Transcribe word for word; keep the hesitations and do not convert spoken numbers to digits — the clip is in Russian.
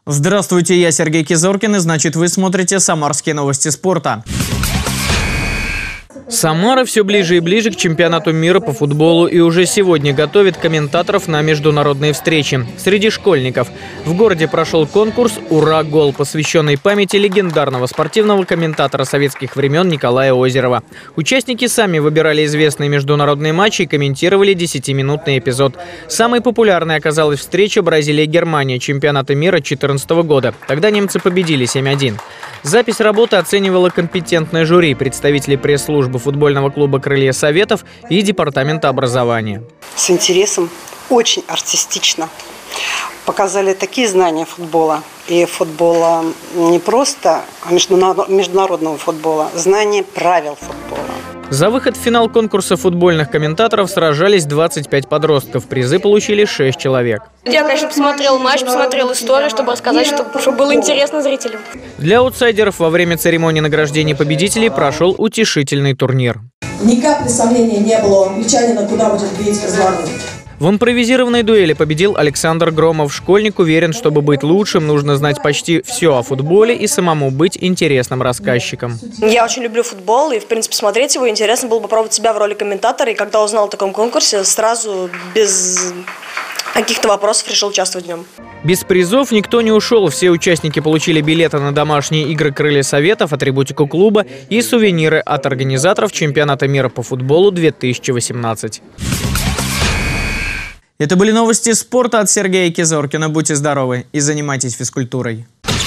Здравствуйте, я Сергей Кизоркин, и значит вы смотрите «Самарские новости спорта». Самара все ближе и ближе к чемпионату мира по футболу и уже сегодня готовит комментаторов на международные встречи. Среди школьников в городе прошел конкурс «Ура! Гол!», посвященный памяти легендарного спортивного комментатора советских времен Николая Озерова. Участники сами выбирали известные международные матчи и комментировали десятиминутный эпизод. Самой популярной оказалась встреча Бразилия-Германия чемпионата мира две тысячи четырнадцатого года. Тогда немцы победили семь один. Запись работы оценивала компетентное жюри, представители пресс-службы футбольного клуба «Крылья Советов» и департамента образования. С интересом, очень артистично. Показали такие знания футбола. И футбола не просто, а международного футбола. Знание правил футбола. За выход в финал конкурса футбольных комментаторов сражались двадцать пять подростков. Призы получили шесть человек. Я, конечно, посмотрел матч, посмотрел историю, чтобы рассказать, чтобы, чтобы было интересно зрителям. Для аутсайдеров во время церемонии награждения победителей прошел утешительный турнир. Ни капли сомнений не было у англичанина, куда будет бить Казларный. В импровизированной дуэли победил Александр Громов. Школьник уверен, чтобы быть лучшим, нужно знать почти все о футболе и самому быть интересным рассказчиком. Я очень люблю футбол, и, в принципе, смотреть его интересно было попробовать себя в роли комментатора. И когда узнал о таком конкурсе, сразу без каких-то вопросов решил участвовать в нем. Без призов никто не ушел. Все участники получили билеты на домашние игры «Крылья Советов», атрибутику клуба и сувениры от организаторов чемпионата мира по футболу две тысячи восемнадцать. Это были новости спорта от Сергея Кизоркина. Будьте здоровы и занимайтесь физкультурой.